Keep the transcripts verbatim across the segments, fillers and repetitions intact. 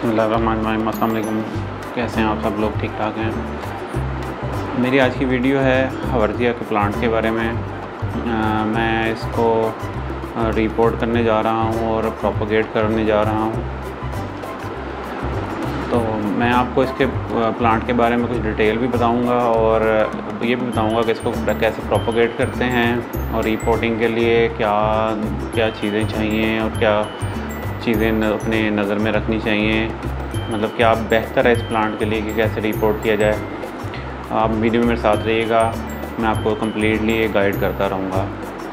बिस्मिल्लाहिर्रहमानिर्रहीम। अस्सलाम वालेकुम। कैसे हैं आप सब लोग? ठीक ठाक हैं। मेरी आज की वीडियो है हवर्जिया के प्लांट के बारे में। आ, मैं इसको रिपोर्ट करने जा रहा हूँ और प्रोपोगेट करने जा रहा हूँ। तो मैं आपको इसके प्लांट के बारे में कुछ डिटेल भी बताऊंगा और ये भी बताऊंगा कि इसको कैसे प्रोपोगेट करते हैं और रिपोर्टिंग के लिए क्या क्या चीज़ें चाहिए और क्या चीज़ें अपने नज़र में रखनी चाहिए, मतलब क्या बेहतर है इस प्लांट के लिए कि कैसे रिपोर्ट किया जाए। आप वीडियो में मेरे साथ रहिएगा, मैं आपको कम्प्लीटली ये गाइड करता रहूँगा।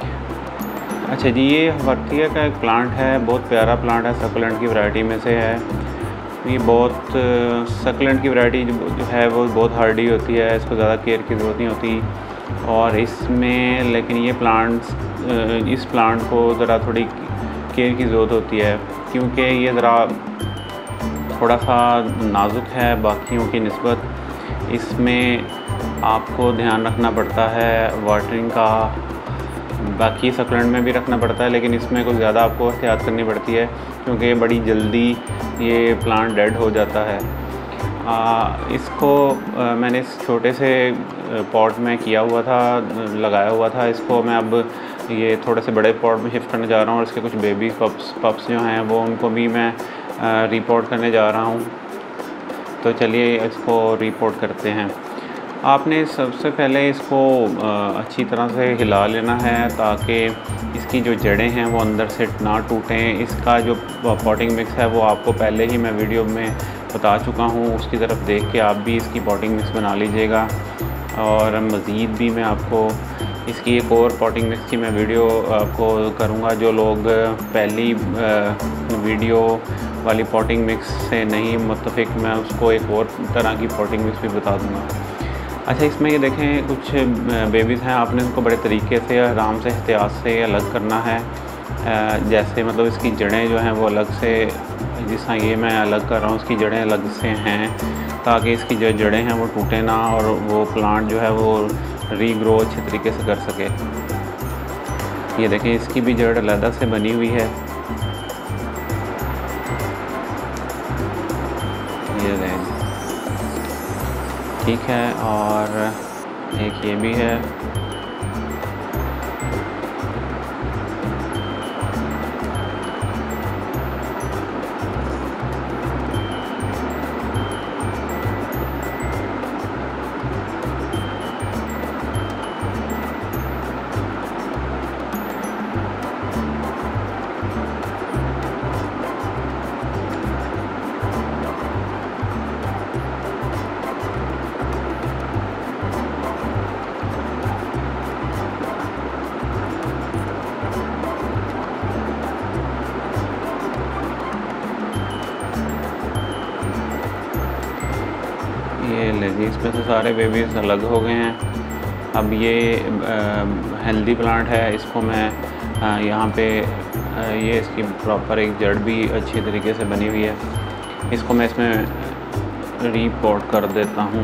अच्छा जी, ये हवर्जिया का एक प्लांट है, बहुत प्यारा प्लांट है, सकलेंट की वैरायटी में से है। ये बहुत सकलेंट की वैरायटी जो है वो बहुत हार्डी होती है, इसको ज़्यादा केयर की ज़रूरत नहीं होती। और इसमें लेकिन ये प्लांट्स इस प्लांट को ज़रा थोड़ी केयर की ज़रूरत होती है, क्योंकि ये ज़रा थोड़ा सा नाजुक है बाकियों की निस्बत। इसमें आपको ध्यान रखना पड़ता है वाटरिंग का, बाकी सकलेंट में भी रखना पड़ता है, लेकिन इसमें कुछ ज़्यादा आपको एहतियात करनी पड़ती है क्योंकि बड़ी जल्दी ये प्लांट डेड हो जाता है। आ, इसको आ, मैंने इस छोटे से पॉट में किया हुआ था, लगाया हुआ था। इसको मैं अब ये थोड़े से बड़े पॉट में शिफ्ट करने जा रहा हूँ और इसके कुछ बेबी पप्स पप्स जो हैं वो उनको भी मैं रिपोर्ट करने जा रहा हूँ। तो चलिए इसको रिपोर्ट करते हैं। आपने सबसे पहले इसको अच्छी तरह से हिला लेना है ताकि इसकी जो जड़ें हैं वो अंदर से ना टूटें। इसका जो पॉटिंग मिक्स है वो आपको पहले ही मैं वीडियो में बता चुका हूँ, उसकी तरफ देख के आप भी इसकी पॉटिंग मिक्स बना लीजिएगा। और मज़ीद भी मैं आपको इसकी एक और पॉटिंग मिक्स की मैं वीडियो आपको करूँगा। जो लोग पहली वीडियो वाली पॉटिंग मिक्स से नहीं मुत्तफ़िक, मैं उसको एक और तरह की पॉटिंग मिक्स भी बता दूँगा। अच्छा, इसमें ये देखें कुछ बेबीज़ हैं, आपने इनको बड़े तरीके से आराम से एहतियात से अलग करना है। जैसे मतलब इसकी जड़ें जो हैं वो अलग से, जिस तरह ये मैं अलग कर रहा हूँ, इसकी जड़ें अलग से हैं ताकि इसकी जो जड़ें हैं वो टूटे ना और वो प्लांट जो है वो रीग्रो अच्छे तरीके से कर सके। ये देखें इसकी भी जड़ अलग से बनी हुई है। ये देखें, ठीक है। और एक ये भी है। ये लेजी, इसमें से सारे बेबीज़ अलग हो गए हैं। अब ये हेल्दी प्लांट है, इसको मैं यहाँ पे आ, ये इसकी प्रॉपर एक जड़ भी अच्छी तरीके से बनी हुई है, इसको मैं इसमें रिपोर्ट कर देता हूँ।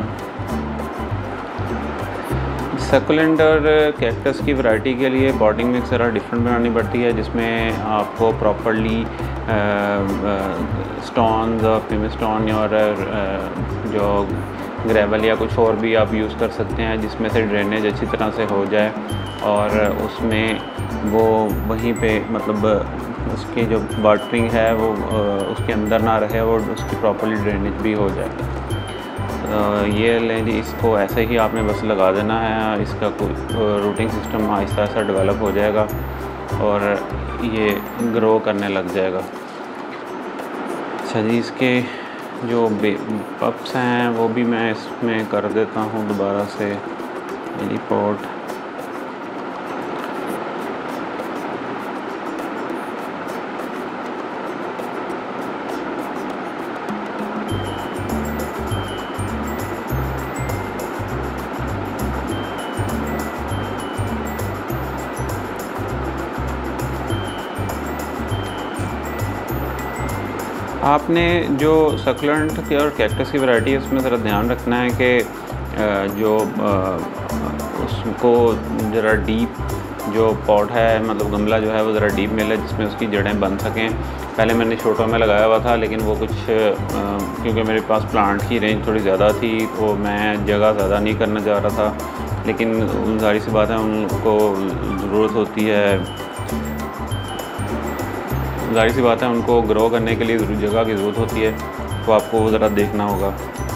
सकलेंट और कैक्टस की वैरायटी के लिए पॉटिंग मिक्स ज़रा डिफरेंट बनानी पड़ती है, जिसमें आपको प्रॉपर्ली स्टोन्स और पिमिस्टोन और जो ग्रेवल या कुछ और भी आप यूज़ कर सकते हैं, जिसमें से ड्रेनेज अच्छी तरह से हो जाए और उसमें वो वहीं पे मतलब उसकी जो वाटरिंग है वो उसके अंदर ना रहे और उसकी प्रॉपर्ली ड्रेनेज भी हो जाए। ये लें जी, इसको ऐसे ही आपने बस लगा देना है, इसका कोई routing system Aahista Aahista develop हो जाएगा और ये ग्रो करने लग जाएगा। अच्छा जी, इसके जो पप्स हैं वो भी मैं इसमें कर देता हूँ दोबारा से रिपोर्ट। आपने जो सकलेंट की और कैक्टस की वैरायटी है उसमें ज़रा ध्यान रखना है कि जो उसको ज़रा डीप जो पॉट है मतलब गमला जो है वो ज़रा डीप मिल है जिसमें उसकी जड़ें बन सकें। पहले मैंने छोटों में लगाया हुआ था, लेकिन वो कुछ क्योंकि मेरे पास प्लांट की रेंज थोड़ी ज़्यादा थी तो मैं जगह ज़्यादा नहीं करना चाह रहा था, लेकिन जाहिर सी बात है उनको ज़रूरत होती है जाहिर सी बात है उनको ग्रो करने के लिए जगह की ज़रूरत होती है, तो आपको वो ज़रा देखना होगा।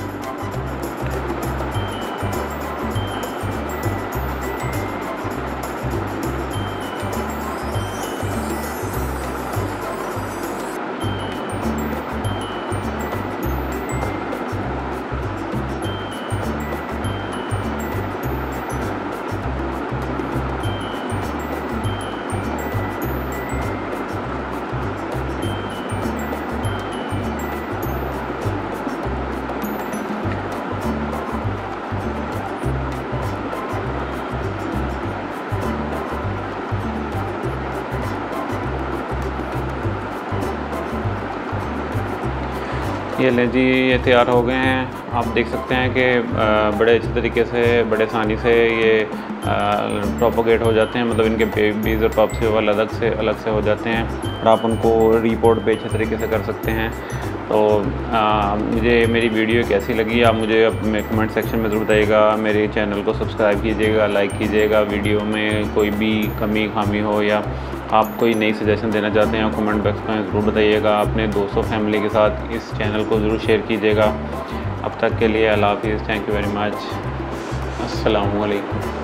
ये लें जी, ये तैयार हो गए हैं। आप देख सकते हैं कि बड़े अच्छे तरीके से बड़े आसानी से ये प्रोपोगेट हो जाते हैं, मतलब इनके बेबीज़ और पप्स जो अलग से अलग से हो जाते हैं और आप उनको रिपोर्ट पे अच्छे तरीके से कर सकते हैं। तो आ, मुझे मेरी वीडियो कैसी लगी आप मुझे अपने कमेंट सेक्शन में ज़रूर बताइएगा। मेरे चैनल को सब्सक्राइब कीजिएगा, लाइक कीजिएगा। वीडियो में कोई भी कमी खामी हो या आप कोई नई सजेशन देना चाहते हैं कमेंट बॉक्स में ज़रूर बताइएगा। अपने दोस्तों फैमिली के साथ इस चैनल को ज़रूर शेयर कीजिएगा। अब तक के लिए अल्लाह हाफ़िज़। Thank you very much. अस्सलामु अलैकुम।